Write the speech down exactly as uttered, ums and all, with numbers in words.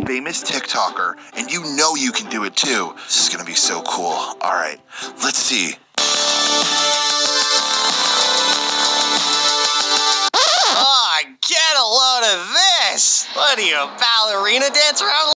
famous TikToker, and you know you can do it too. This is gonna be so cool. All right, let's see. Oh, get a load of this! What are you, a ballerina dancer?